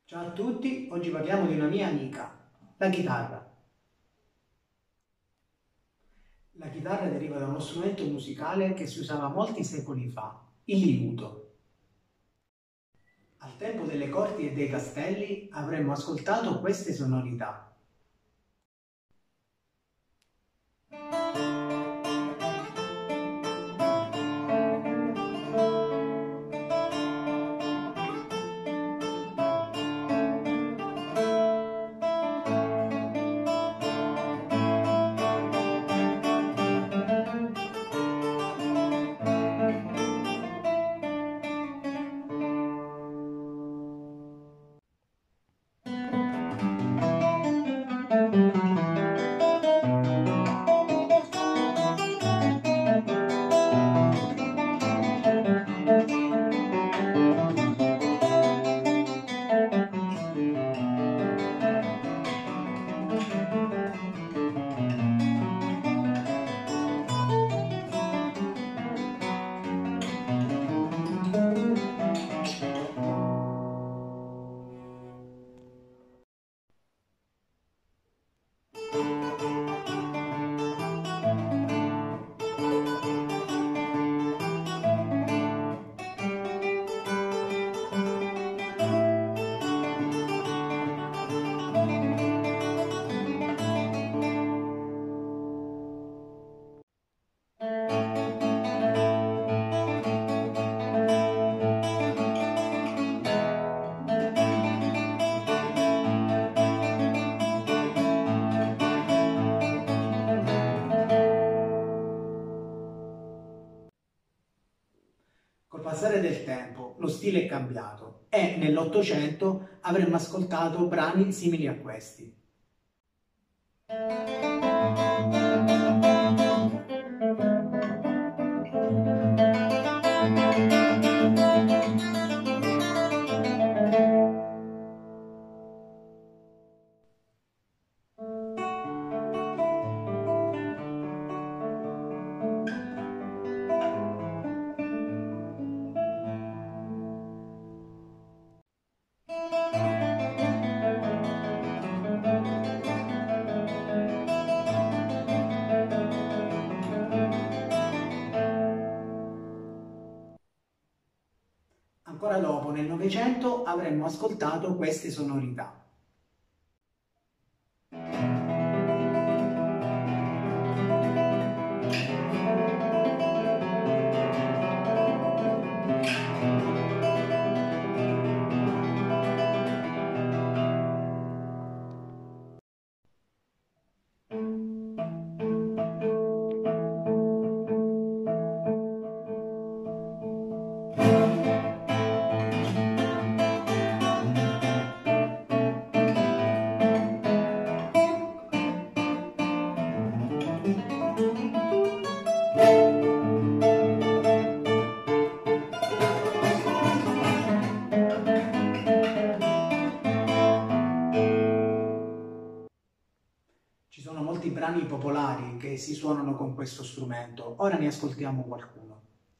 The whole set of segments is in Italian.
Ciao a tutti, oggi parliamo di una mia amica, la chitarra. La chitarra deriva da uno strumento musicale che si usava molti secoli fa, il liuto. Al tempo delle corti e dei castelli avremmo ascoltato queste sonorità. Col passare del tempo lo stile è cambiato e nell'Ottocento avremmo ascoltato brani simili a questi. Ancora dopo, nel Novecento, avremmo ascoltato queste sonorità. Ci sono molti brani popolari che si suonano con questo strumento, ora ne ascoltiamo qualcuno.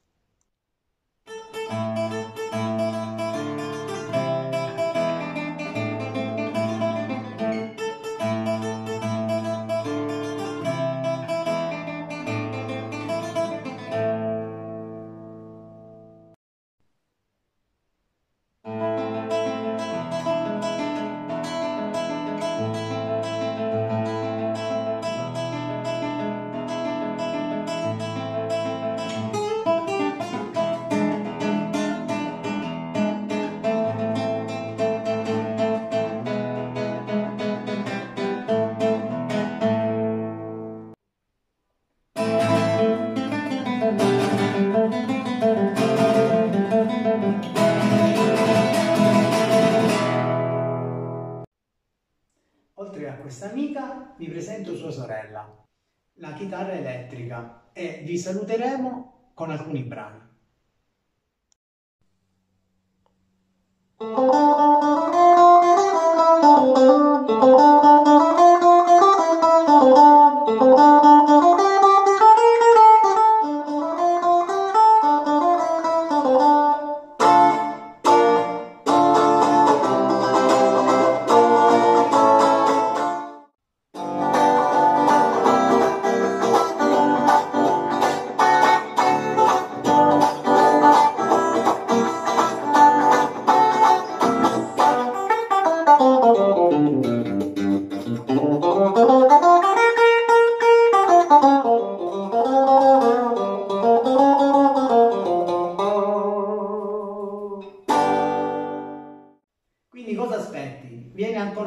Oltre a questa amica, vi presento sua sorella, la chitarra elettrica, e vi saluteremo con alcuni brani.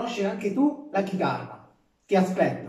conoscere anche tu la chitarra. Ti aspetto.